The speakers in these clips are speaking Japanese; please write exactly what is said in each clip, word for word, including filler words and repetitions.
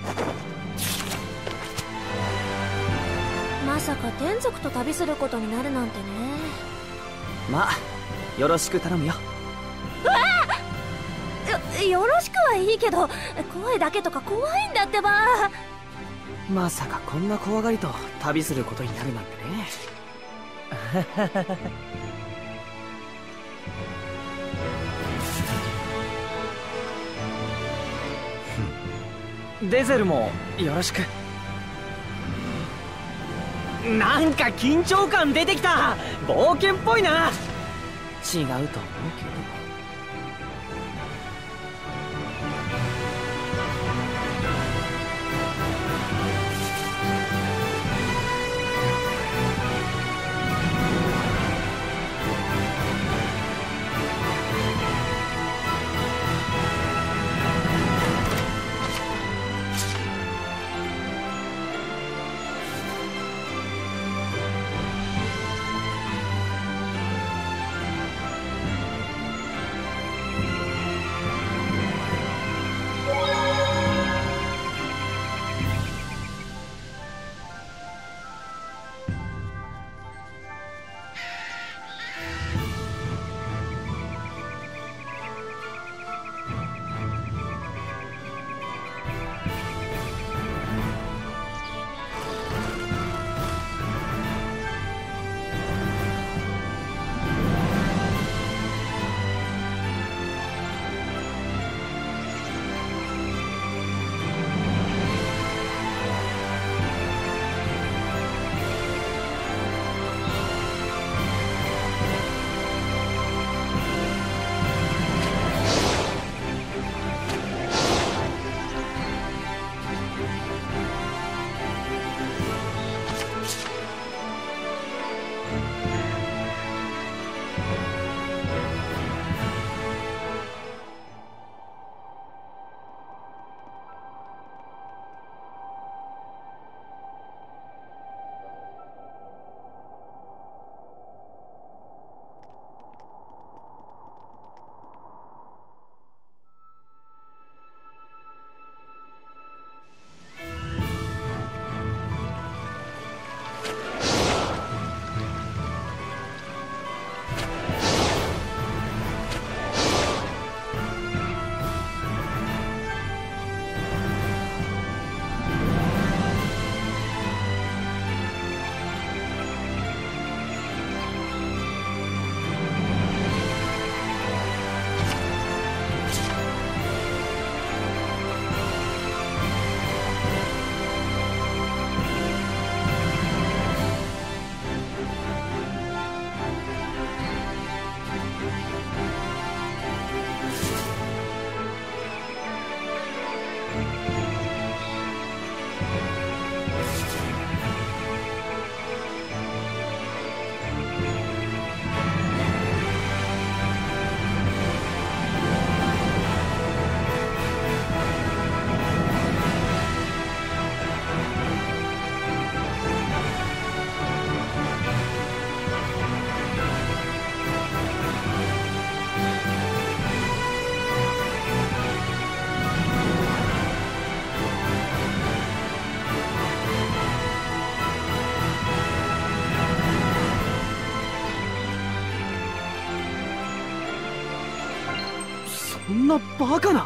まさか天族と旅することになるなんてね。 まあよろしく頼むよ。 うわあ！よ、よろしくはいいけど、声だけとか怖いんだってば。 まさかこんな怖がりと旅することになるなんてね。デゼルもよろしく。なんか緊張感出てきた。冒険っぽいな。違うと思うけど。そんなバカな。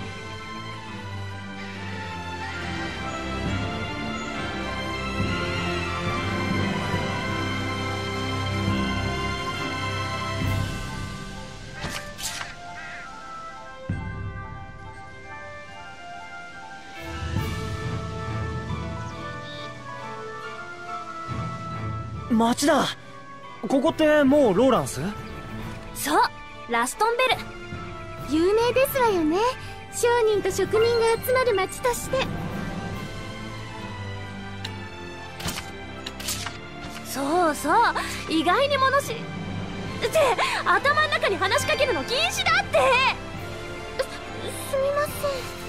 町だ。ここってもうローランス？ そう、ラストンベル。 有名ですわよね。商人と職人が集まる町として。 そうそう、意外に物知りって頭の中に話しかけるの禁止だって。 す、すみません。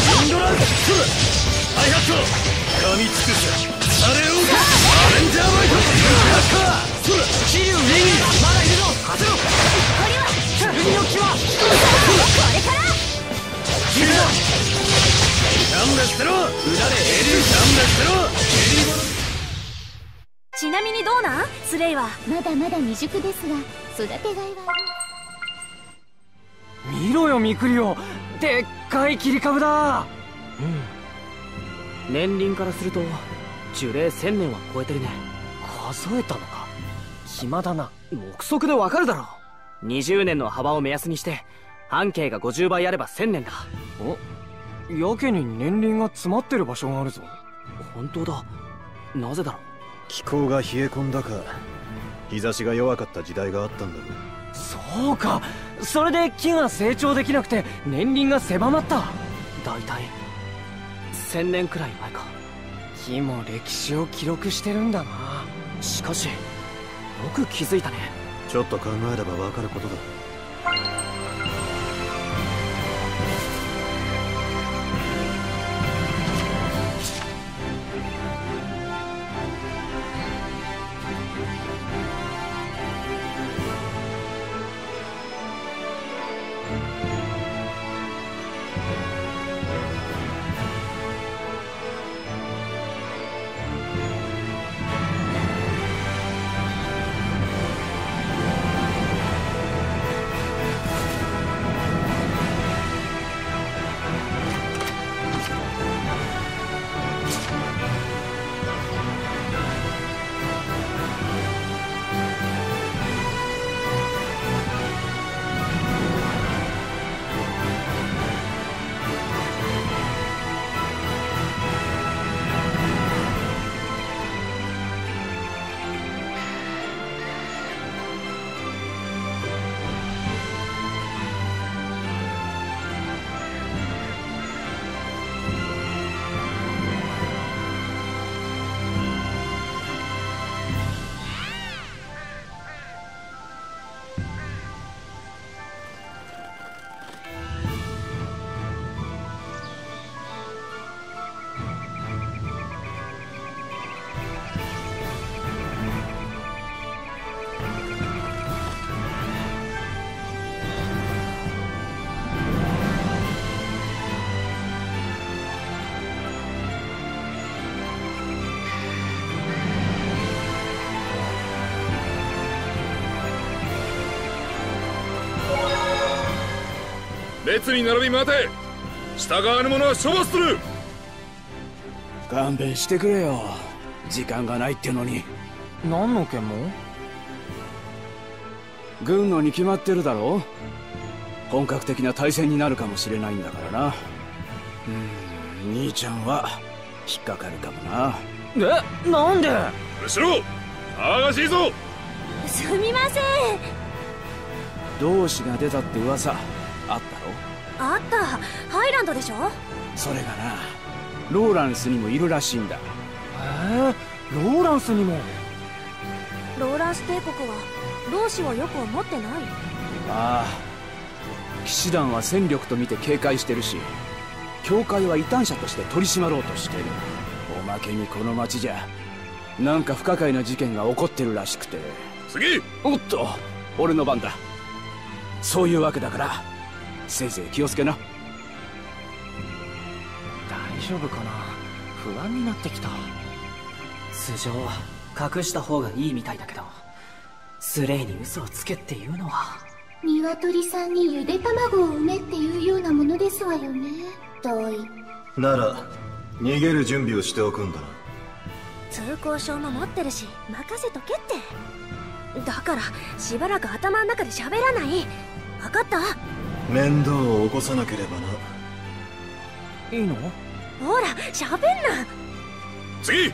インドランスハイハット噛み尽くすあれをアレンジャーバイトハッカーそら桐生リンまだいるぞ当てろこれは剣の際これから切るぞ勘弁してろ裏でエリー勘弁してろエリーちなみにどうなんスレイは。 まだまだ未熟ですが育てがいは見ろよミクリオ、でっかい切り株だ。うん、年輪からすると樹齢せんねんは超えてるね。数えたのか。暇だな。目測でわかるだろ。にじゅうねんの幅を目安にして半径がごじゅうばいあればせんねんだ。お、やけに年輪が詰まってる場所があるぞ。本当だ。なぜだろう。 気候が冷え込んだか日差しが弱かった時代があったんだろう。 そうか、それで木が成長できなくて年輪が狭まった。だいたいせんねんくらい前か。木も歴史を記録してるんだな。しかしよく気づいたね。 ちょっと考えればわかることだ。 列に並び待て。従わぬ者は処罰する。 勘弁してくれよ。時間がないってのに。 何の件も？ 軍のに決まってるだろ。本格的な対戦になるかもしれないんだからな。うん、兄ちゃんは引っかかるかもな。 え、なんで？ 後ろ騒がしいぞ。 すみません。 同志が出たって噂あったろ。 あった。ハイランドでしょ。 それがな、ローランスにもいるらしいんだ。へえ、ローランスにも。 ローランス帝国は同志をよく思ってない。 ああ、騎士団は戦力と見て警戒してるし、教会は異端者として取り締まろうとしてる。おまけにこの町じゃなんか不可解な事件が起こってるらしくて。 次。 おっと、俺の番だ。そういうわけだからせいぜい気をつけな。 大丈夫かな。不安になってきた。素性は隠した方がいいみたいだけど、スレイに嘘をつけっていうのは。 鶏さんにゆで卵を産めっていうようなものですわよね。同意なら逃げる準備をしておくんだな。 通行証も持ってるし任せとけって。だからしばらく頭の中で喋らない。分かった？ 面倒を起こさなければな。 いいの？ ほら喋んな。 次。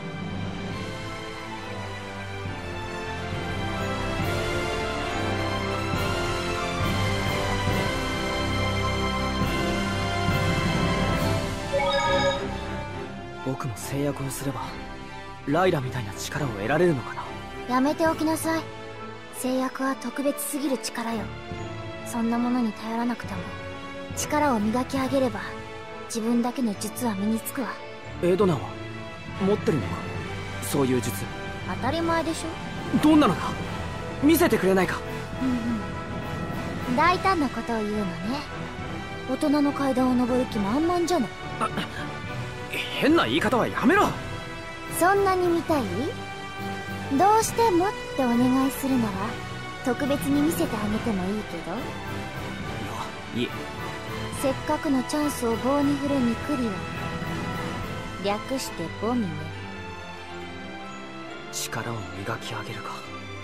僕も制約をすればライラみたいな力を得られるのかな。 やめておきなさい。制約は特別すぎる力よ。そんなものに頼らなくても力を磨き上げれば自分だけの術は身につくわ。 エドナは持ってるのか、そういう術。 当たり前でしょ。 どんなのだ、見せてくれないか。 うんうん、大胆なことを言うのね。大人の階段を登る気満々じゃない。 変な言い方はやめろ。 そんなに見たい？どうしてもってお願いするなら特別に見せてあげてもいいけど。 いや、いい。 せっかくのチャンスを棒に振るミクリは略してボミね。 力を磨き上げるか。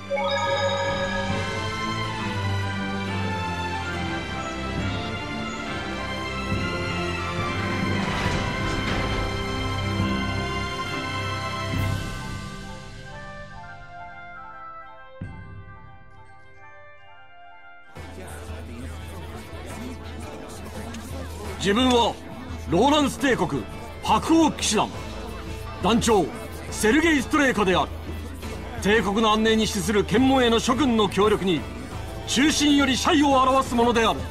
自分はローランス帝国白王騎士団団長セルゲイ・ストレイカである。帝国の安寧に資する検問への諸君の協力に中心より謝意を表すものである。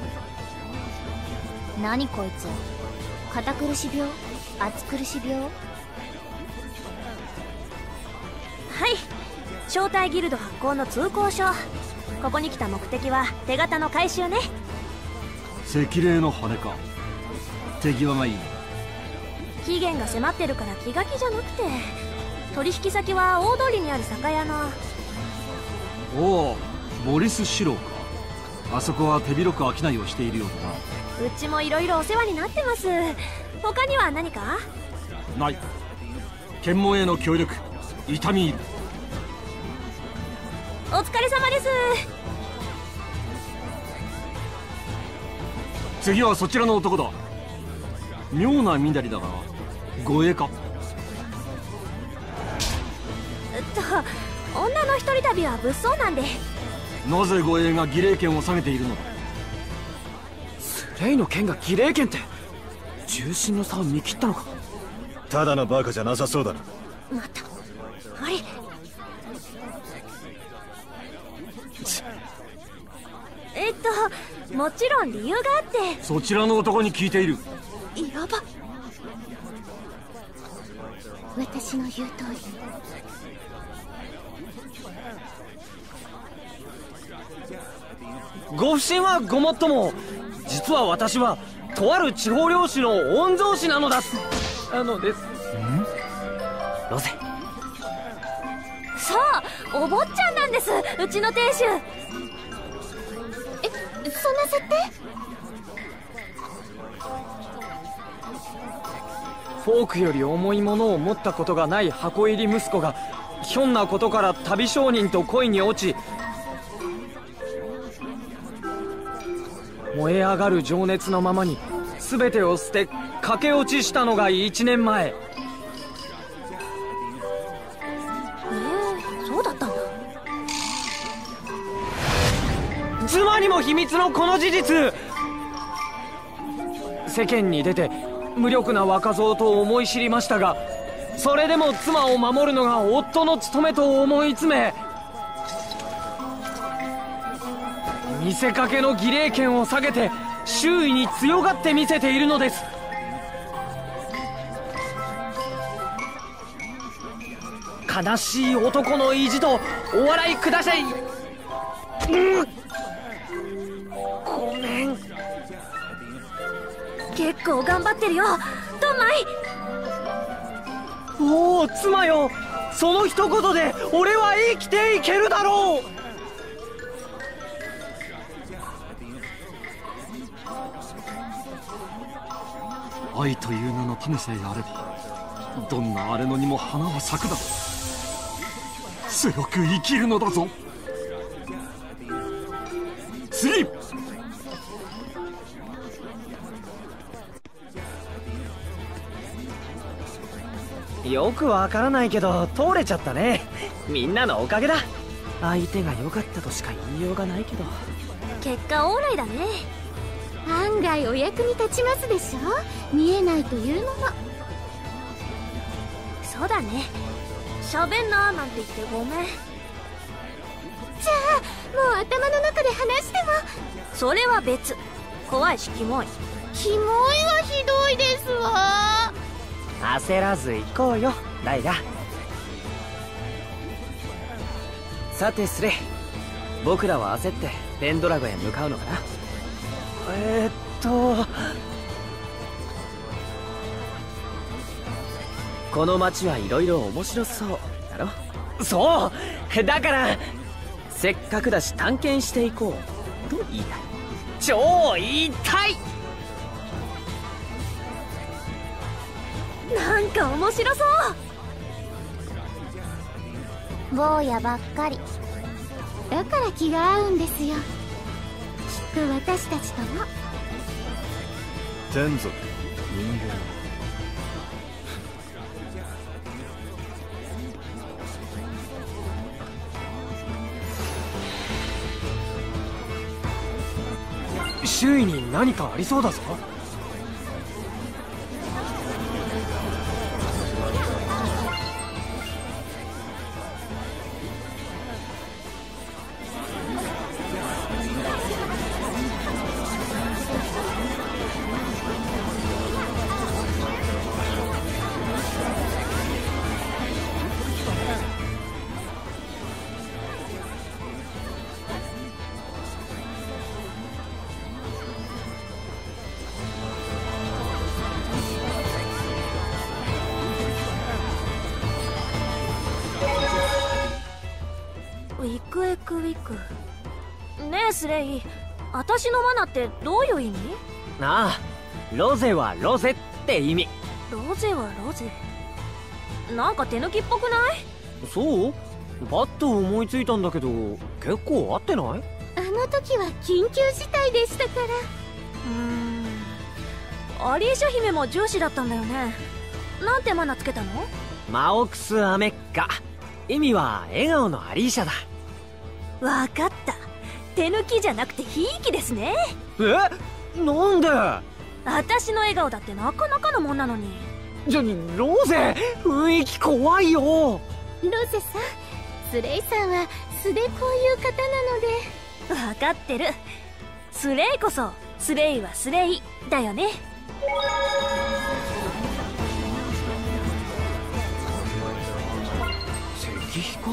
何こいつ、堅苦し病、暑苦し病。 はい、招待ギルド発行の通行書。ここに来た目的は手形の回収ね。 赤霊の羽か。手際がいい。 期限が迫ってるから気が気じゃなくて、取引先は大通りにある酒屋の。 おお、ボリス・シローか。あそこは手広く商いをしているようだな。 うちもいろいろお世話になってます。他には何か？ ない。検問への協力痛み入る。 お疲れ様です。 次はそちらの男だ。妙な身なりだが護衛か。 えっと女の一人旅は物騒なんで。 なぜ護衛が儀礼権を下げているのだ。 スレイの剣が儀礼剣って、重心の差を見切ったのか。 ただのバカじゃなさそうだな。 またあれ、えっともちろん理由があって。 そちらの男に聞いている。 やば。 私の言う通り。 ご不審はごもっとも、実は私はとある地方領主の御曹司なのだなのです。ロゼ。 そう、お坊ちゃんなんです、うちの亭主。 え、そんな設定？ フォークより重いものを持ったことがない箱入り息子がひょんなことから旅商人と恋に落ち、燃え上がる情熱のままに全てを捨て駆け落ちしたのがいちねんまえ。 えー、そうだったんだ。 妻にも秘密のこの事実。世間に出て無力な若造と思い知りましたが、それでも妻を守るのが夫の務めと思い詰め、見せかけの儀礼権を下げて周囲に強がってみせているのです。悲しい男の意地とお笑いください。うん、ごめん。 結構頑張ってるよ、ドンマイ。 おお、妻よ、その一言で俺は生きていけるだろう。 愛という名の種さえあればどんな荒れ野にも花は咲くだろう。強く生きるのだぞ。次。 よくわからないけど通れちゃったね。みんなのおかげだ。相手が良かったとしか言いようがないけど。 結果オーライだね。 案外お役に立ちますでしょ、見えないというもの。 そうだね、喋んなーなんて言ってごめん。 じゃあもう頭の中で話しても。 それは別。怖いしキモい。 キモいはひどいですわ。 焦らず行こうよライラ。さてスレイ、僕らは焦ってペンドラゴへ向かうのかな。えー、っとこの街はいろいろ面白そうだろ。そうだからせっかくだし探検していこうと言いたい。超言いたい。 なんか面白そう。 坊やばっかりだから気が合うんですよ、きっと私たちとも。 天族人間周囲に何かありそうだぞ。 ウィクエクウィク。ねえスレイ、私のマナってどういう意味？ ああ、ロゼはロゼって意味。 ロゼはロゼ。なんか手抜きっぽくない？ そう？パッと思いついたんだけど結構合ってない？ あの時は緊急事態でしたから。 うーん、アリーシャ姫も重視だったんだよね。なんてマナつけたの？ マオクスアメッカ。意味は笑顔のアリーシャだ。 わかった。手抜きじゃなくてひいきですね。 え、なんで？ 私の笑顔だってなかなかのもんなのに。 じゃ、ロゼ雰囲気怖いよ。 ロゼさん、スレイさんは素でこういう方なので。 わかってる。スレイこそスレイはスレイだよね。 石彦？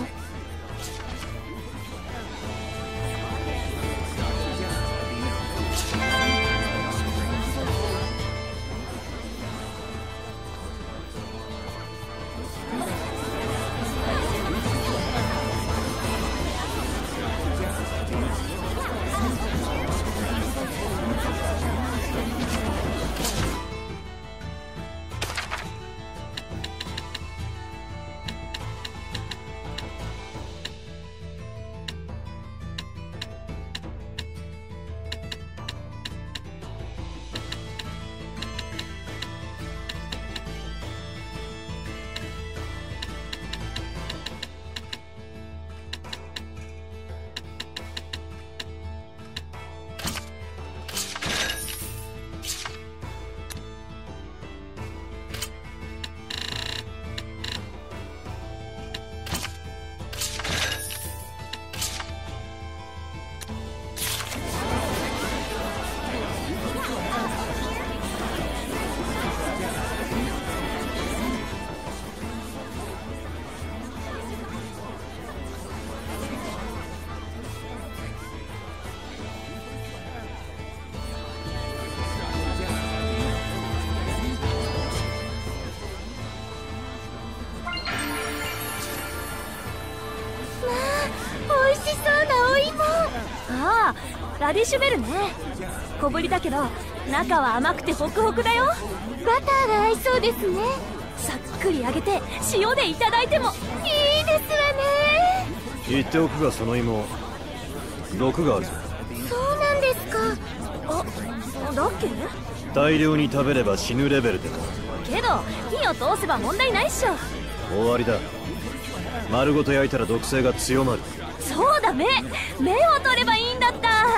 ラディッシュベルね。小ぶりだけど中は甘くてホクホクだよ。 バターが合いそうですね。 さっくり揚げて塩でいただいてもいいですわね。 言っておくがその芋毒があるぞ。 そうなんですか。 あ、だっけ？ 大量に食べれば死ぬレベルでな。 けど火を通せば問題ないっしょ。 終わりだ。丸ごと焼いたら毒性が強まる。 そうだ、目目を取ればいいんだった。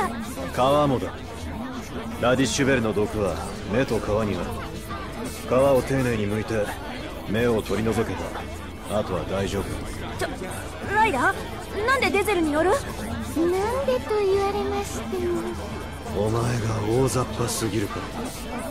皮もだ。ラディッシュベルの毒は目と皮にある。皮を丁寧に剥いて目を取り除けばあとは大丈夫。 ちょ、ライラ、なんでデゼルによる？ なんでと言われましても。 お前が大雑把すぎるからな。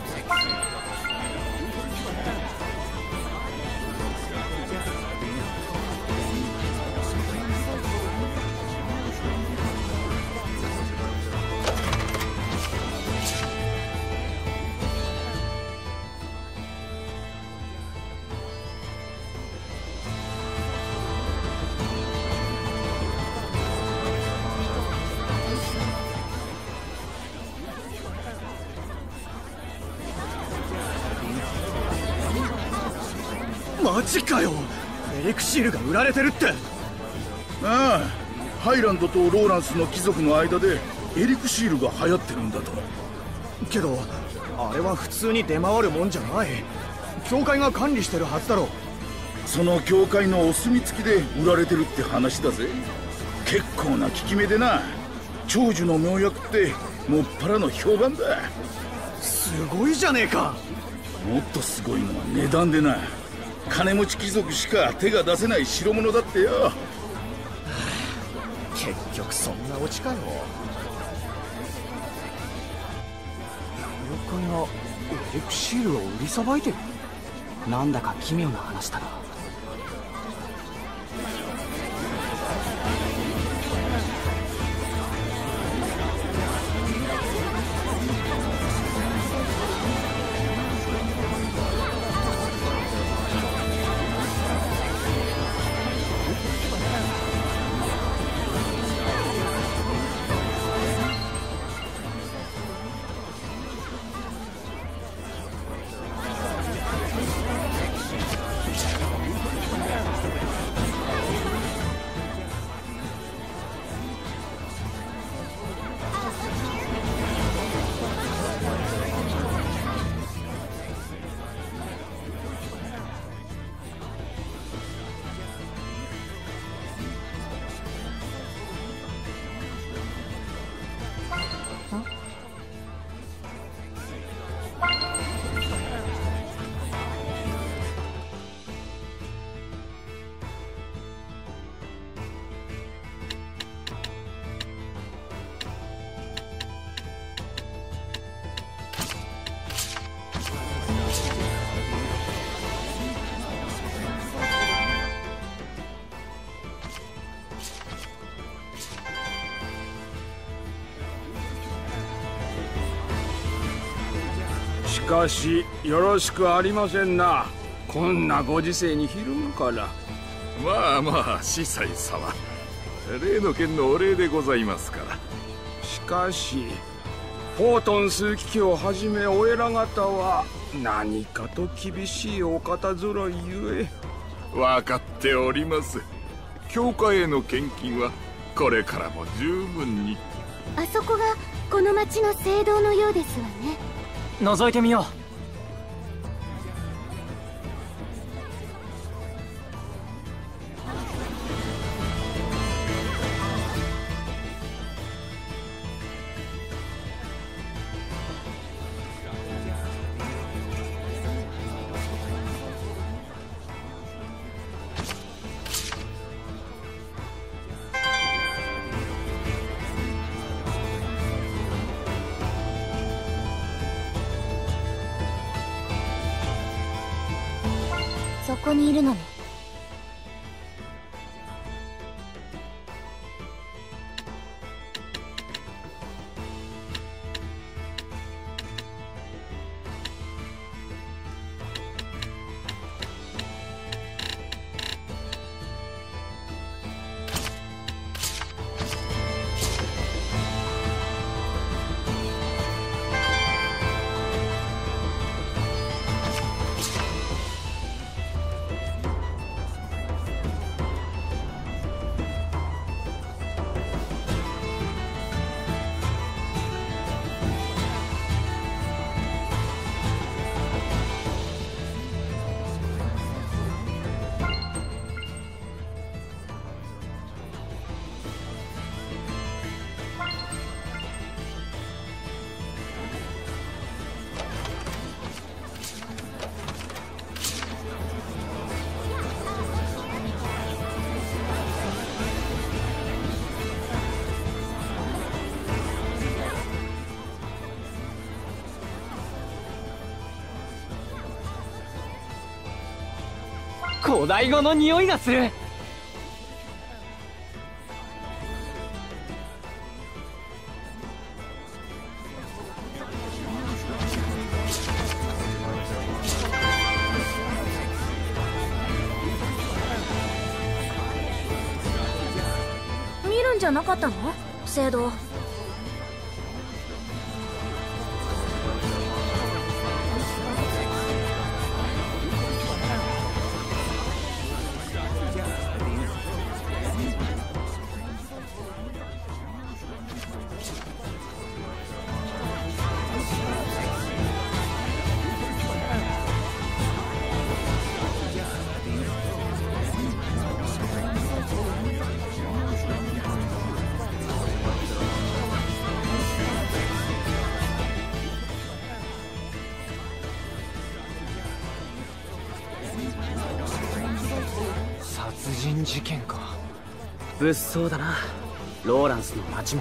マジかよ、エリクシールが売られてるって。 ああ、ハイランドとローランスの貴族の間でエリクシールが流行ってるんだと。 けどあれは普通に出回るもんじゃない。教会が管理してるはずだろ。 その教会のお墨付きで売られてるって話だぜ。結構な効き目でな。長寿の妙薬ってもっぱらの評判だ。 すごいじゃねえか。 もっとすごいのは値段でな。金持ち貴族しか手が出せない代物だってよ。 結局そんなオチかよ。 教会がエリクシールを売りさばいてる。なんだか奇妙な話だな。 しかしよろしくありませんな。こんなご時世にひるむから。 まあまあ司祭様、例の件のお礼でございますから。 しかしフォートン枢機卿をはじめお偉方は何かと厳しいお方揃いゆえ。分かっております。教会への献金はこれからも十分に。 あそこがこの町の聖堂のようですわね。 覗いてみよう。 そこにいるのね。 古代語の匂いがする。 見るんじゃなかったの？聖堂。 殺人事件か。物騒だな、ローランスの町も。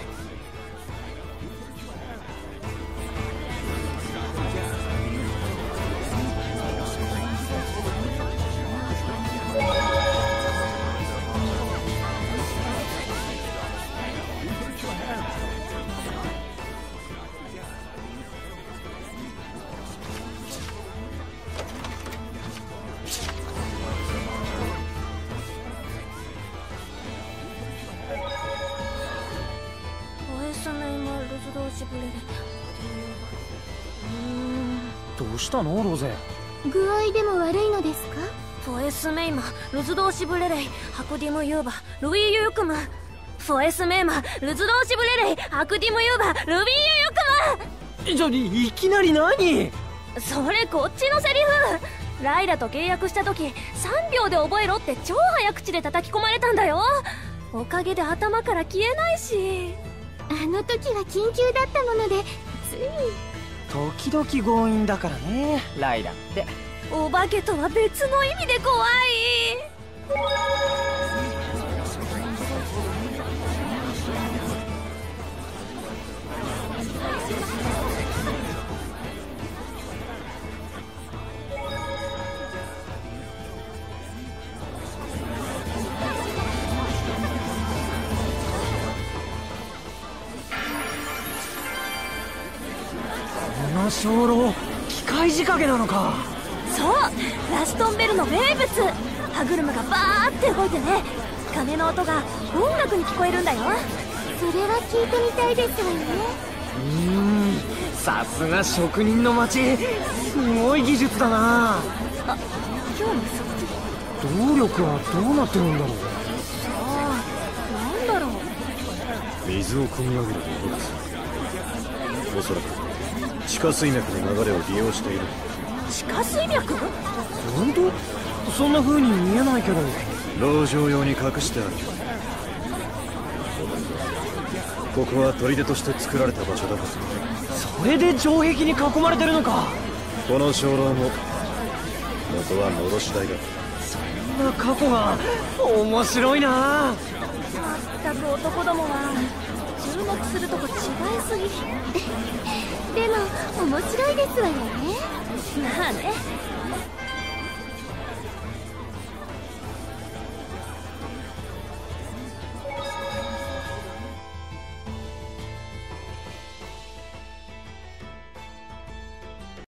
どうしたのローゼ？ 具合でも悪いのですか？ フォエスメイマ、ルズドーシブレレイ、ハクディムユーバ、ルイユユクム。フォエスメイマ、ルズドーシブレレイ、ハクディムユーバ、ルビーユユクム。 じゃ、いきなり何？ それこっちのセリフ。ライラと契約した時さんびょうで覚えろって超早口で叩き込まれたんだよ。おかげで頭から消えないし。 あの時は緊急だったものでつい。 時々強引だからね、ライラって。 お化けとは別の意味で怖い。 この鐘楼、機械仕掛けなのか。 そう、ラストンベルの名物。歯車がバーって動いてね、鐘の音が音楽に聞こえるんだよ。 それは聞いてみたいですわね。 うーん、さすが職人の町、すごい技術だな。 あ、今日もそっち。 動力はどうなってるんだろう。 さあ、なんだろう。 水を汲み上げる動物。おそらく地下水脈の流れを利用している。 地下水脈？ 本当？そんな風に見えないけど。 籠城用に隠してある。ここは砦として作られた場所だから。 それで城壁に囲まれてるのか。 この鐘楼も元はのろし台だ。 そんな過去が面白いな。 まったく男どもは注目するとこ違いすぎ。 でも面白いですわよね。 まあね。